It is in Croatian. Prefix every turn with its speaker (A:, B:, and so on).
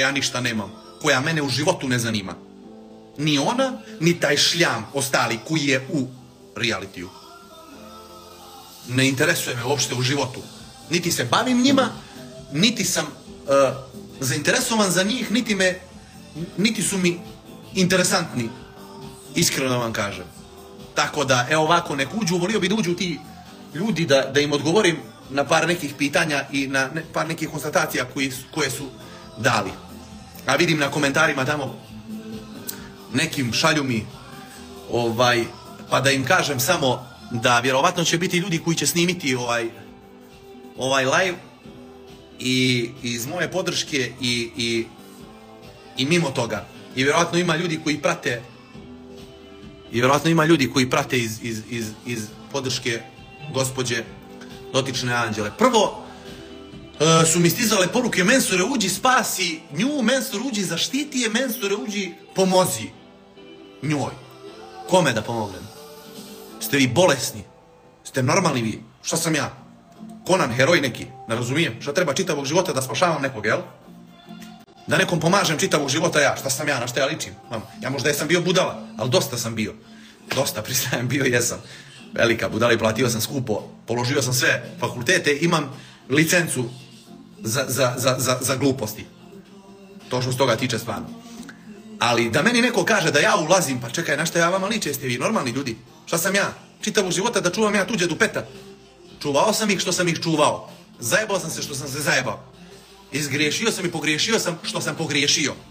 A: ja ništa nemam, koja mene u životu ne zanima. Ni ona, ni taj šljam ostali koji je u realitiju. Ne interesuje me uopšte u životu. Niti se bavim njima, niti sam zainteresovan za njih, niti su mi interesantni, iskreno vam kažem. Tako da, evo ovako, nek uđu, volio bi da uđu ti ljudi da im odgovorim na par nekih pitanja i na par nekih konstatacija koje su dali. A vidim na komentarima tamo nekim šalju mi pa da im kažem samo da vjerovatno će biti ljudi koji će snimiti ovaj live i iz moje podrške i mimo toga. I vjerovatno ima ljudi koji prate iz podrške gospođe dotične Anđele. Prvo su mi stizale poruke: Mensure, uđi spasi nju, Mensure, uđi zaštiti je, Mensure, uđi pomozi njoj. Kome da pomognem? Ste vi bolesni? Ste normalni vi? Šta sam ja? Konan, heroj neki? Ne razumijem. Šta treba čitavog života da spašavam nekog, jel? Da nekom pomažem čitavog života ja? Šta sam ja? Na šta ja ličim? Ja možda jesam bio budala, ali dosta sam bio. Dosta, priznajem, bio jesam. Velika budala i platio sam skupo. Položio sam sve fakultete, imam licencu za gluposti. To što s toga tiče stvarno. Ali da meni neko kaže da ja ulazim, pa čekaj, na šta ja vama liče, ste vi normalni ljudi? Šta sam ja? Čitavog života da čuvam ja tuđe dupeta? Čuvao sam ih što sam ih čuvao. Zajebao sam se što sam se zajebao. Izgriješio sam i pogriješio sam što sam pogriješio.